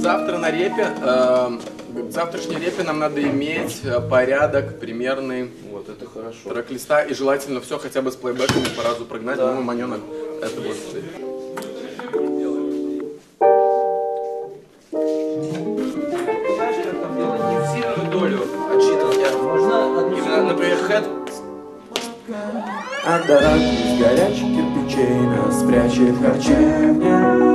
Завтра на репе, к завтрашней репе нам надо иметь порядок примерный. Вот, это хорошо. Трек-листа и желательно все хотя бы с плейбеками по разу прогнать. Да. Думаю, Маненок это будет. Знаешь, как там делать? Не в сильную долю отчитывать, а можно именно, например, хэт. От дороги из горячих кирпичей нас прячет харчевня.